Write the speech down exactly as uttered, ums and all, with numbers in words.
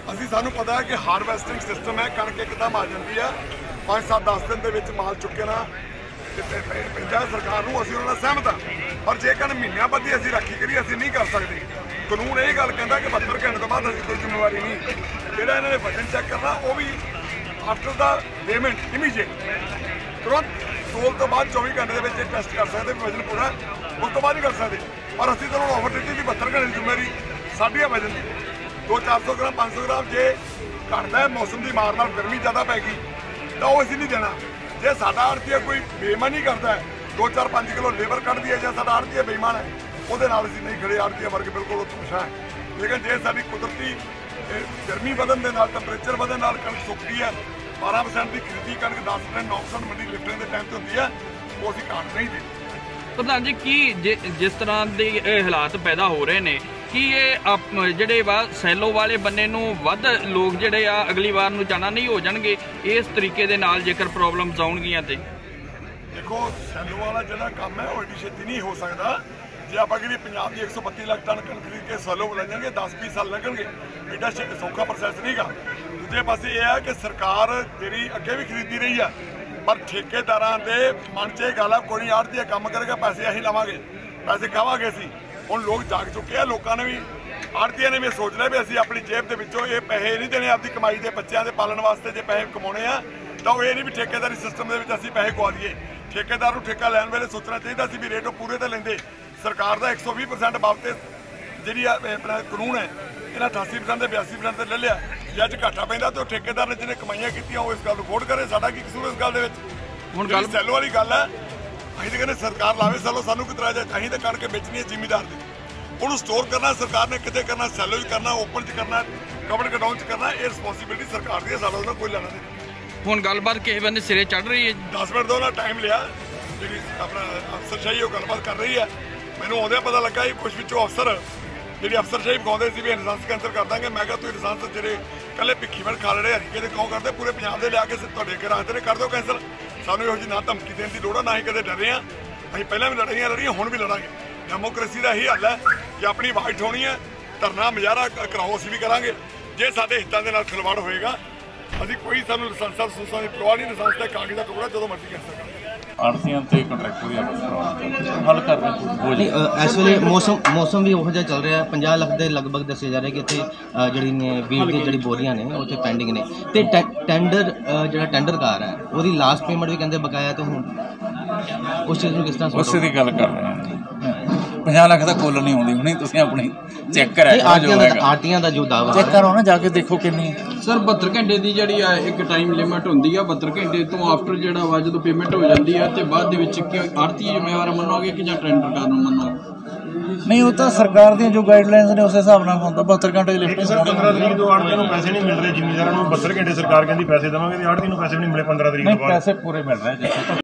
ਅਸੀਂ ਸਾਨੂੰ ਪਤਾ है कि हारवैसटिंग सिस्टम है, कणक एकदम आ जाती है, पाँच सात दस दिन के माल चुके ना पैदा सरकार नूं असीं उहनां नाल सहमत हाँ। पर जेकर महीनों बदी असीं राखी करिए असीं नहीं कर सकते। कानून यही गल कहता कि बहत्तर घंटे तो बाद असीं कोई जिम्मेवारी नहीं, जिहड़ा इन्हां ने वजन चैक करना वो भी आफ्टर द पेमेंट इमीजिएट तुरंत तोल तो बाद चौबीस घंटे के टेस्ट कर सकते वजन पूरा, उस तो बाद नहीं कर सकते। पर असीं तो ऑफर दी थी बहत्तर घंटे की जिम्मेवारी साडी है वजन दी, दो चार सौ ग्राम पाँच सौ ग्राम जे घटदा है मौसम की मार नाल गर्मी ज़्यादा पै गई तो वो असीं नहीं देना। जे साडा आड़तीआ कोई बेईमानी करता है, दो चार पाँच किलो लेबर कटदी है, जो साडा आड़तीआ बेईमान है वो नहीं खड़े, आड़तीआ वर्ग बिल्कुल उत्तों पिछा है। लेकिन जे साडी कुदरती गर्मी बदन के नाल टैंपरेचर बदन नाल कणक सुकदी है, बारह परसेंट की खरीदी कणक दस परसेंट नौ परसेंट मंडी लिफ्टिंग के टाइम से होती है, वो असीं घाट नहीं देते। प्रधान जी की जे जिस तरह के हालात पैदा हो रहे हैं कि ये ਜਿਹੜੇ ਵਾ ਸੈਲੋ ਵਾਲੇ ਬੰਨੇ ਨੂੰ ਵੱਧ ਲੋਕ ਜਿਹੜੇ ਆ ਅਗਲੀ ਵਾਰ ਨੂੰ ਜਾਣਾ ਨਹੀਂ ਹੋ ਜਾਣਗੇ ਇਸ ਤਰੀਕੇ ਦੇ ਨਾਲ ਜੇਕਰ ਪ੍ਰੋਬਲਮਸ ਆਉਣਗੀਆਂ ਤੇ? देखो सैलो वाला जो काम है वो एडी छेती नहीं हो सकता। जे आप कि पंजाब की एक सौ बत्ती लाख टन कणक खरीद के सैलो ले जाएंगे दस बीस साल लगेंगे, एडा सौखा प्रोसैस नहीं गा। दूजे पासे यह है कि सरकार तेरी अगे भी खरीदी रही है, पर ठेकेदारां दे मन च गल है कोई आड़ती काम करेगा पैसे असीं लवांगे, पैसे खावांगे असीं। हुण लोग जाग चुके हैं, लोगों ने भी आड़तियां ने भी सोच लिया भी असीं अपनी जेब के विचों ये पैसे नहीं देने अपनी कमाई के बच्चों के पालन वास्ते, जे पैसे कमाने आ तो ये नहीं भी ठेकेदारी सिस्टम के असीं पैसे गवा दीए। ठेकेदार को ठेका लैन वेले सोचना चाहिए सी भी रेट पूरे तो लेंदे। सरकार का एक सौ भी परसेंट बाबत जी अपना कानून है इन्हें अठासी परसेंट से बयासी परसेंट से ले लिया, जे अज घाटा पैंदा तो ठेकेदार ने जिन्हें कमाइयां कीतियां वो इस गल अफोर्ड करे, साडा की कसूर इस गल दे विच? हुण गल सैलो वाली गल है, असीं तो कहने सरकार लावे सैलो, सानू कोई इतराज है? असीं तो कणक बेचनी है जिमीदार दी, उन्होंने स्टोर करना सरकार ने कितने करना, सैलो च करना, ओपन च करना, कवर गडाउन च करना, ये रिस्पोंसिबिलिटी सरकार की है, साडा उहदा कोई लेना नहीं। हुण गलबात किस बंदे सिरे चढ़ रही है? दस मिनट तो टाइम लिया, जी अपना अफसरशाही वो गलबात कर रही है। मैंने आउंदे पता लगा कुछ पिछों अफसर जी अफसरशाही विखाते सी भी लाइसेंस कैंसल कर देंगे। मैं क्या तुम लाइसेंस जो कल भिखीवंड खा रहे हरीके के क्यों करते, पूरे पंजाब के लिया के तुहाडे अगे रखते ने, कर दो कैंसल। सानू इहो जी ना धमकी देने की लोड़ है, ना ही कदे डरे हैं, असीं पहलां भी लड़ाइयां लड़ियां हुण भी लड़ांगे। डेमोक्रेसी का यही हल है कि अपनी आवाज़ उठानी है, धरना मुजाहरा कराओ असीं भी करांगे। जे साडे हितां दे नाल खिलवाड़ होएगा असीं कोई सानू लाइसेंसां लसूसां दी परवाह नहीं, लाइसेंस का कागज़ का टुकड़ा जो मर्जी कैंसल कर आड़तियां ते कंट्रैक्टर दी आपस हल कर रहे हैं। इस वेले मौसम मौसम भी उहो जिहा चल रहा है, पचास लाख के लगभग दसे जा रहे कि इत्थे जिहड़ी ने बीज दी जिहड़ी बोरियां ने उत्थे पेंडिंग ने, ते टेंडर जिहड़ा टेंडरकार है ਉਹਦੀ लास्ट पेमेंट भी कहंदे बकाया, तो हुण उस चीज़ ਨੂੰ किस तरह उस दी गल कर रहे हैं। पचास लाख का कुल नहीं आउंदी, हुणे तुसीं अपनी चैक कराओ, आरटीआं दा जो दावा चैक करो ना जाके देखो किन्नी। सर बहत्तर घंटे की जी एक टाइम लिमिट होंगी है, बहत्तर घंटे तो आफ्टर जो जो पेमेंट हो जाती है तो बाद आड़ती जिम्मेवार मनोगे कि टेंडरकार मनोगे? नहीं वो तो सरकार दी जो गाइडलाइंस ने उस हिसाब नाल होंदा। बहत्तर घंटे की लिफ्ट सर पंद्रह तरीक तो आड़तियां नूं पैसे नहीं मिल रहे, जिम्मेदारां नूं बहत्तर घंटे सरकार कहती पैसे देवांगे, आड़ती नूं पैसे भी नहीं मिले पंद्रह तरीक तो बाद। पैसे पूरे मिल रहे हैं।